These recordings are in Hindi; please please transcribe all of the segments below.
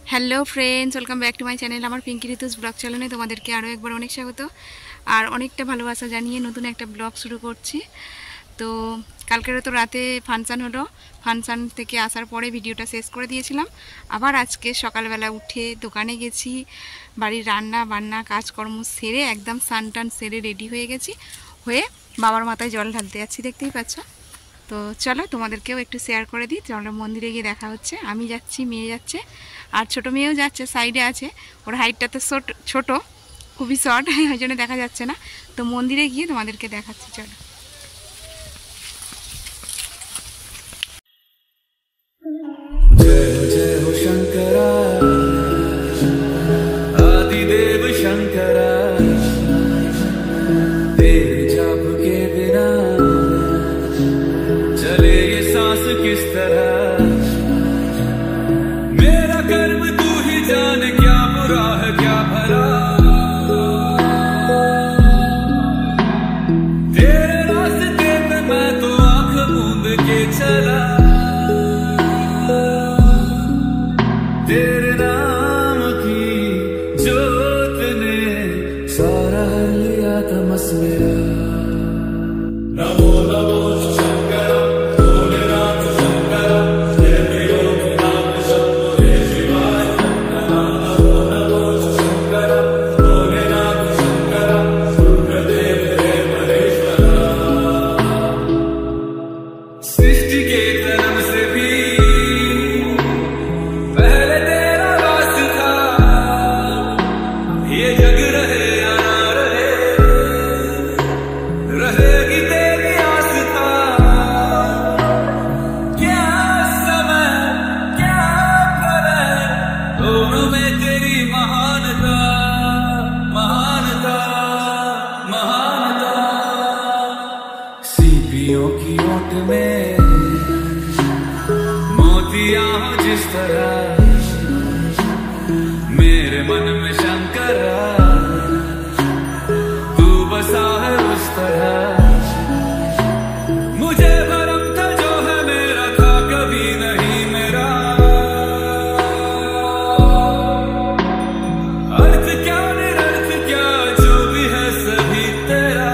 Hello friends, welcome back to my channel. আমার পিঙ্কি ঋতুস ব্লগ চ্যানেলে তোমাদেরকে আরও একবার অনেক স্বাগত আর অনেকটা ভালোবাসা জানিয়ে নতুন একটা ব্লগ শুরু করছি। তো কালকেরও তো রাতে ফাংশান হলো, ফাংশান থেকে আসার পরে ভিডিওটা শেষ করে দিয়েছিলাম। আবার আজকে সকালবেলা উঠে দোকানে গেছি, বাড়ির রান্না বান্না কাজকর্ম সেরে একদম স্নান টান সেরে রেডি হয়ে গেছি, হয়ে বাবার মাথায় জল ঢালতে যাচ্ছি, দেখতেই পাচ্ছ। তো চলো তোমাদেরকেও একটু শেয়ার করে দিই। চলো মন্দিরে গিয়ে দেখা হচ্ছে। আমি যাচ্ছি, মেয়ে যাচ্ছে, আর ছোটো মেয়েও যাচ্ছে, সাইডে আছে। ওর হাইটটা তো ছোটো, খুবই শর্ট, ওই জন্য দেখা যাচ্ছে না। তো মন্দিরে গিয়ে তোমাদেরকে দেখাচ্ছি, চলো। जय जय हो शंकरा आदिदेव शंकरा, तेरे जाप के बिना चले ये सांस किस तरह। मेरा कर्म तू ही जाने, क्या बुरा है क्या भला। तेरे रास्ते पे मैं तो आंख मूंद के चला, तेरे नाम की जोत ने सारा लिया तमस मेरा। नमो नमो शंकर भोलेनाथ शंकर, जय त्रिलोकनाथ शंभो जय शिवाय। नमो नमो शंकर भोलेनाथ शंकर, रुद्रदेव हे महेश्वर। सृष्टि के जन्म से भी सीपियों की ओट में मोतियां हो जिस तरह, मेरे मन में शंकरा तू बसा है उस तरह। मुझे भरम था जो है मेरा, था कभी नहीं मेरा। अर्थ क्या निरर्थ क्या, जो भी है सभी तेरा।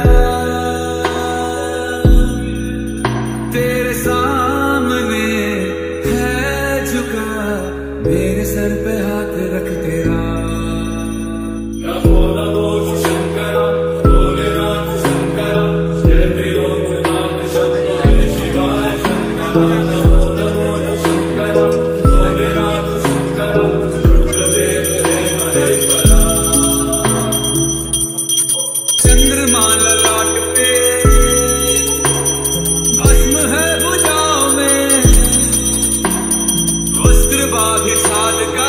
तेरे सामने है झुका, मेरे सर पे हाथ रख तेरा। नमो नमो शंकर भोलेनाथ शंकर, जय त्रिलोकनाथ शंभो जय शिवाय। नमो नमो शंकर भोलेनाथ शंकर, रुद्रदेव हे महेश्वर। चंद्रमा ललाट पे भस्म है भुजाओं में, वस्त्र बाघ साल का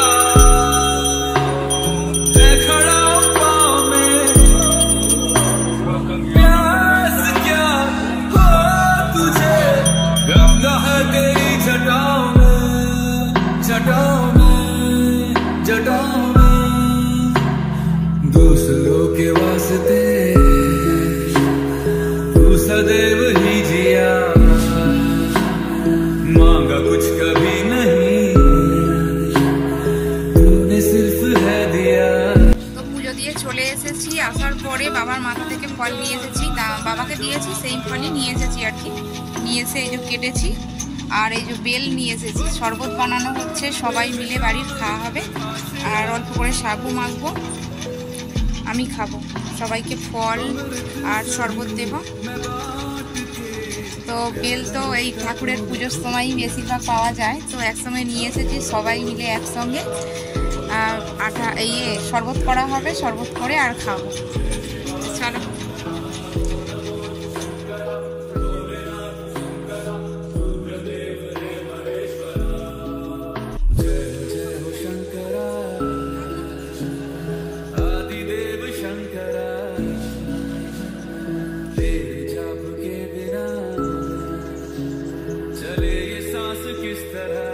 है खड़ा पाँव में। प्यास क्या हो तुझे, गंगा है तेरी जटाओं में, जटाओं में, जटाओं में। दूसरों के वास्ते तू सदैव ही जिया, मांगा कुछ कभी नहीं, तूने सिर्फ है दिया। তো পুজো দিয়ে চলে এসেছি, আসার পরে বাবার মাথা থেকে ফল নিয়ে এসেছি, বাবাকে দিয়েছি, সেই ফলই নিয়ে এসেছি আর কি। নিয়ে এসে এই যে কেটেছি, আর এই যে বেল নিয়ে এসেছি। শরবত বানানো হচ্ছে, সবাই মিলে বাড়ির খাওয়া হবে, আর অল্প করে সাবু মাখবো, আমি খাবো। সবাইকে ফল আর শরবত দেব। তো বেল তো এই ঠাকুরের পুজোর সময়ই বেশিরভাগ পাওয়া যায়, তো একসঙ্গে নিয়ে এসেছি, সবাই মিলে একসঙ্গে শরবত করা হবে, শরবত করে আর খাবো। চলো। जय जय हो शंकरा आदिदेव शंकरा, तेरे जाप के बिना चले ये सांस किस तरह।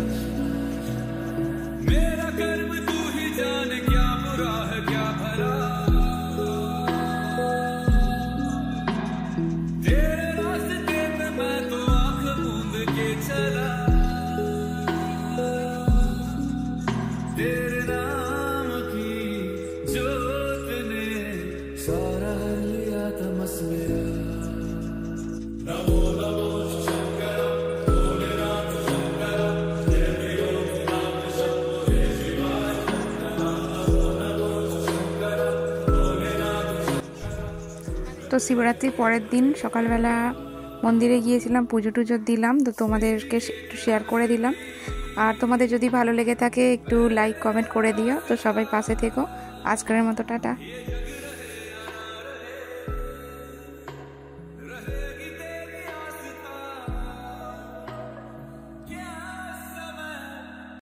मेरा कर्म तू ही जाने, क्या बुरा है क्या भला। तेरे नाम की जोत ने सारा हर लिया तमस मेरा। नमो नमो शंकर भोलेनाथ शंकर जय विरोधनाथ शंभो जय शिवाय। नमो नमो शंकर भोलेनाथ। তো শিবরাত্রির পরের দিন সকালবেলা মন্দিরে গিয়েছিলাম, পুজো টুজো দিলাম, তো তোমাদেরকে একটু শেয়ার করে দিলাম। আর তোমাদের যদি ভালো লেগে থাকে একটু লাইক কমেন্ট করে দিও। তো সবাই পাশে থেকো। আজকের মতো টাটা।